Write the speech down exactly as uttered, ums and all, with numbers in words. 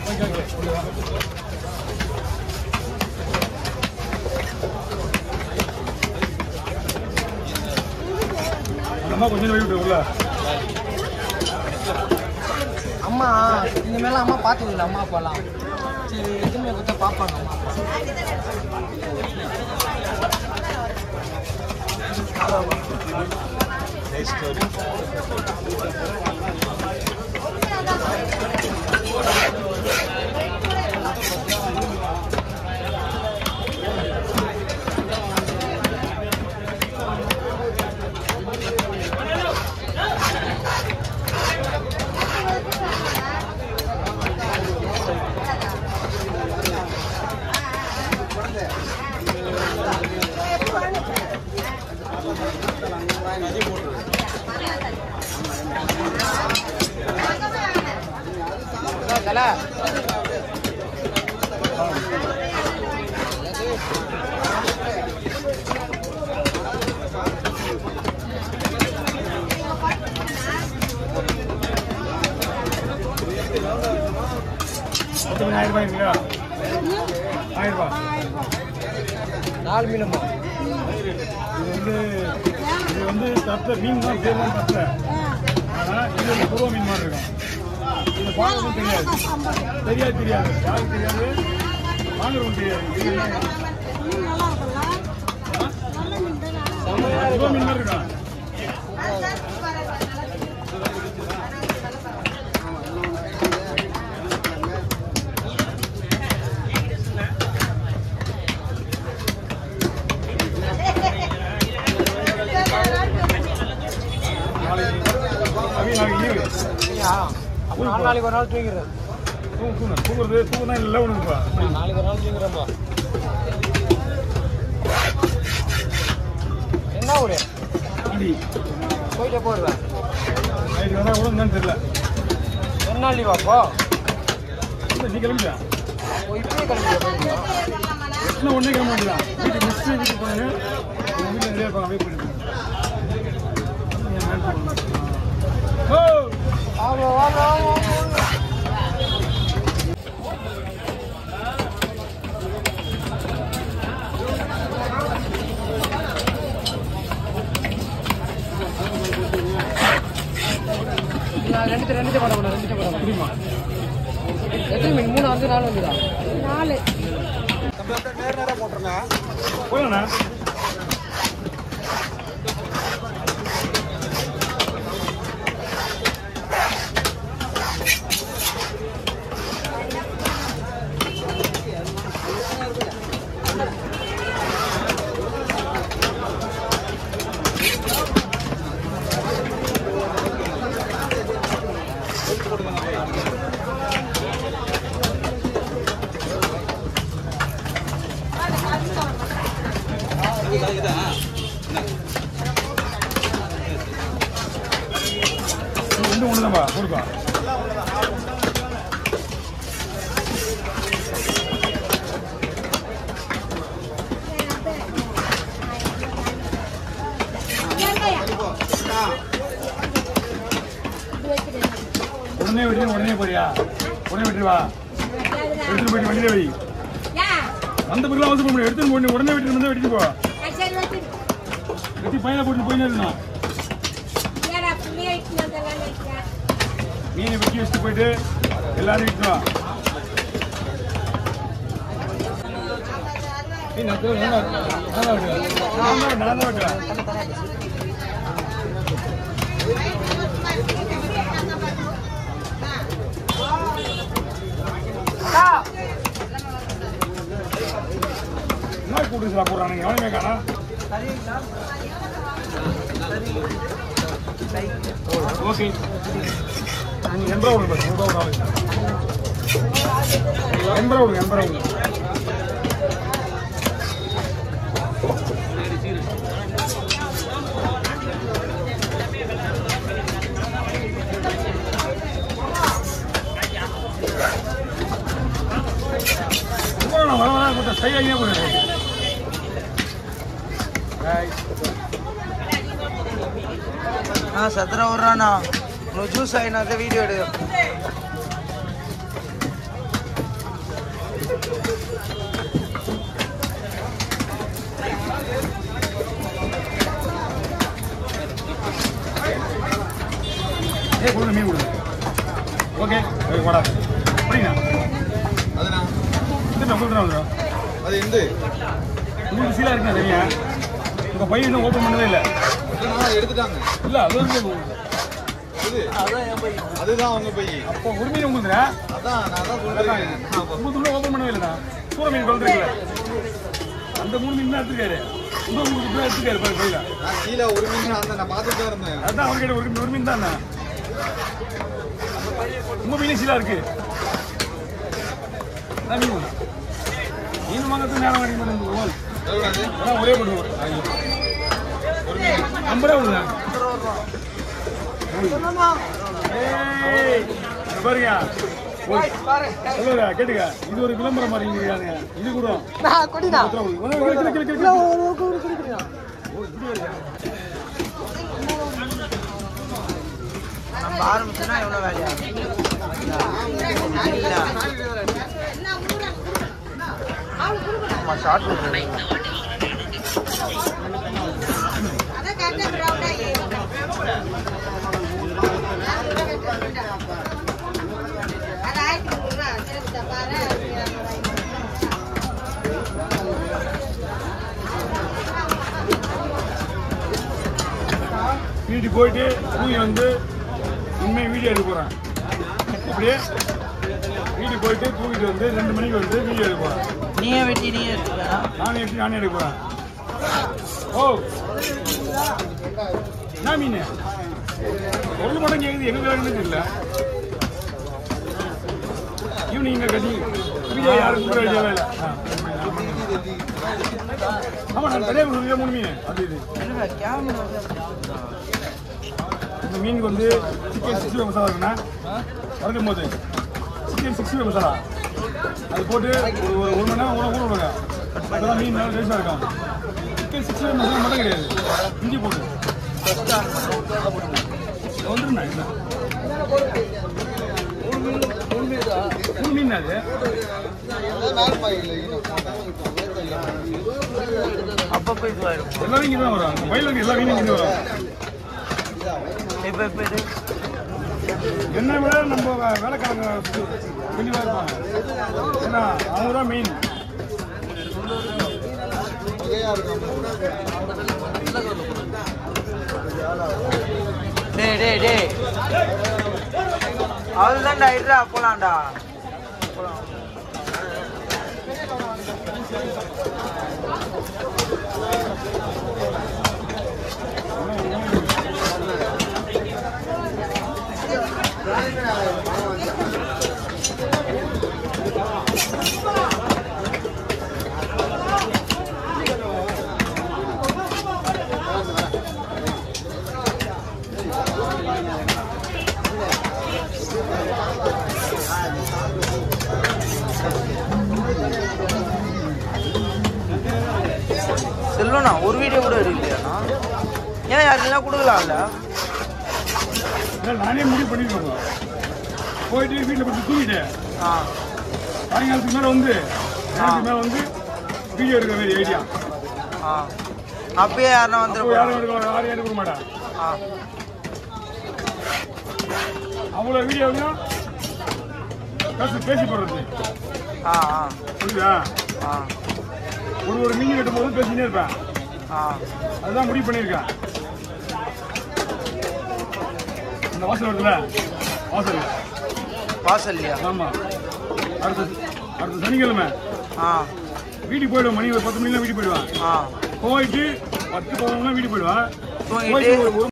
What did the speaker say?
அம்மா கொஞ்சம் வெளியிட்டு உள்ள அம்மா இனிமேல் அம்மா பார்த்துக்கல அம்மா அப்பாலாம் சரி எதுவுமே கொடுத்தா பார்ப்பாங்க அம்மா ஆயிரம் ரூபாய் இல்லையா ஆயிரம் ரூபாய் நாலு மீனம்மா இது வந்து இது வந்து தத்த மீன் தான் பேர் தான் தத்த ஆனால் இது ஒரு புருவ மீன் மாதிரி இருக்கும் இது பார்க்கறதும் தெரியாது தெரியாது தெரியாது யாருக்கு தெரியாது வாங்குறதும் தெரியாது புருவ மீன் மாதிரி இருக்கும் நாலு நாளைக்கு ஒரு நாள் தூங்கிறது தூங்கு தூங்குறது தூங்குனா இல்லை ஒன்றுப்பா நாளைக்கு ஒரு நாள் தூங்குறப்பா என்ன ஊரு அடி போயிட்டே போடுவேன் நைட்டு வந்தால் கூட என்னன்னு தெரியல ஒரு நாள் லீவாப்போ இல்லை நீ கிளம்பியா இப்பயே கிளம்பியா எத்தனை ஒன்றே கிளம்ப வேண்டியதான் வீட்டுக்கு மிஸ்ஸு வீட்டுக்கு போனாங்க எங்கள் வீட்டில் நிறையா இருப்பாங்க அப்படியே போயிட்டு ஓ வாங்க வாங்க ரெண்டு ரெண்டு படம் ரெண்டு படம் புரியுமா எத்தனை மீன் மூணு வந்து நாலு வந்துதா நாலு நேர நேரம் போட்டுருங்க போகலண்ணா ரெண்டு ஒன்று தான்ப்பா கொடுப்பா உடனே வெட்டி உடனே போறியா உடனே வெட்டிடுவா எடுத்துட்டு போயிட்டு வண்டியில வை அந்த பிறகு அவசரம் பண்ணி எடுத்துட்டு போய் உடனே வெட்டி வந்து வெட்டிட்டு போ வெட்டி பையனை போட்டு போயின்னு இருக்கணும் மீனை வெட்டி வச்சுட்டு போயிட்டு எல்லாரும் விட்டுருவா நான் தான் வெட்டுறேன் என்ன கூட்டு போடுறானுங்க எவனுமே காணா ஓகே எண்பது ரூபா கொடுங்க எண்பது ரூபா எண்பது ரூபா வர வர கொஞ்சம் சைடாகியே போடுறேன் సదరా ఉర్రానా నువ్వు చూసాయినా వీడియో ஓகே போடா அப்படிங்களா அதுண்ணா இது உங்களுக்கு தான் வந்துடும் அது எந்த உங்களுக்கு சீலாக இருக்குண்ணா சரியா உங்கள் பையன் இன்னும் ஓப்பன் பண்ணவே இல்லை எடுத்துட்டாங்க இல்லை அது வந்து இது அதுதான் அவங்க பை அப்போ ஒரு மீன் உங்களுக்கு அதான் நான் தான் சொல்றேன் உங்களுக்கு ஓப்பன் பண்ணவே இல்லைண்ணா சூற மீன் வந்துருக்கல அந்த மூணு மீன் தான் எடுத்துருக்காரு இன்னும் உங்களுக்கு இப்படி எடுத்துருக்காரு பாரு கையில் நான் கீழே ஒரு மீன் அந்த நான் பார்த்துட்டு தான் இருந்தேன் அதான் அவர்கிட்ட ஒரு மீன் ஒரு மீன் தான் உங்க மீன் சீலா இருக்கு அதான் மீன் மீன் வாங்கிறது நேரம் வாங்கி பண்ணுங்க அதான் ஒரே பண்ணுவோம் ஒரு மீன் ஐம்பது ரூபா விடுங்க பாருங்க சொல்லுங்க கேட்டுக்க இது ஒரு விளம்பரம் மாதிரி இருக்காங்க இது கூட நம்ம ஆரம்பிச்சோன்னா எவ்வளோ வேலையா ஷார்ட் வீட்டுக்கு போயிட்டு தூங்கி வந்து உண்மையை வீடியோ எடுக்க போகிறேன் அப்படியே வீட்டுக்கு போயிட்டு தூங்கிட்டு வந்து ரெண்டு மணிக்கு வந்து வீடியோ எடுக்க போகிறேன் நீயே வெட்டி நீயே எடுத்துக்கலாம் நானே எப்படி நானே எடுக்க போகிறேன் ஓ என்ன மீன் ஒரு மடம் கேட்குது எங்க வேணும்னு தெரியல ஈவினிங் இங்கே கட்டி வீடியோ யாரும் கூட வேண்டியவே இல்லை ஆமாம் நான் தனியாக கொடுக்குறேன் மூணு மீன் அது இது இந்த மீனுக்கு வந்து சிக்கன் சிக்ஸ்டி ஃபைவ் மசாலா இருக்குண்ணா வறுக்கும் போது சிக்கன் சிக்ஸ்டி ஃபைவ் மசாலா அது போட்டு ஒரு ஒரு ஒரு மணி நேரம் ஊற ஊற விடுங்க அதெல்லாம் மீன் நல்லா டேஸ்டாக இருக்கும் சிக்கன் சிக்ஸ்டி ஃபைவ் மசாலா மட்டும் கிடையாது இஞ்சி போட்டு வந்துருண்ணா இல்லை மூணு மீன் அது அப்பப்போ இது வரும் எல்லாரும் இங்கே தான் வரும் வயலுக்கு எல்லா மீனும் இங்கே வரும் இப்போ இப்போ இது என்னை விட நம்ம வேலைக்காரங்க தெளிவாக இருப்பாங்க ஏன்னா அவங்க தான் மெயின் டேய் டேய் டேய் அவள் தான்டா இருடா போலாம்டா போலாம் செல்வண்ணா ஒரு வீடியோ கூட எடுக்கலையாண்ணா ஏன் யாருக்கெல்லாம் கொடுக்கலாம்ல இல்லை நானே முடிவு பண்ணிருக்கோம் போயிட்டு வீட்டில் போட்டு தூங்கிட்டு ஆ சாயங்காலத்துக்கு மேலே வந்து சாயங்காலத்துக்கு மேலே வந்து வீடியோ எடுக்கிற மாதிரி ஐடியா ஆ அப்பயே யாருன்னா அப்போ வந்துருப்பா யாரும் எடுக்க யாரும் எடுக்க மாட்டேன் ஆ அவ்வளோ வீடியோவையும் பேசி பேசி போடுறது ஆ ஆ புரியுதா ஆ ஒரு ஒரு மீன் கட்டும் போதும் பேசினே இருப்பேன் ஆ அதுதான் முடிவு பண்ணியிருக்கேன் இந்த வாசல் வருதுல வாசல் வாசல்லையா ஆமாம் அடுத்த அடுத்த சனிக்கிழமை ஆ வீட்டுக்கு போயிடுவேன் மணி ஒரு பத்து மணிலாம் வீட்டுக்கு போயிடுவேன் ஆ போயிட்டு பத்து பதினொன்று வீட்டுக்கு போயிடுவேன் தூங்கிட்டு போயிட்டு ஒரு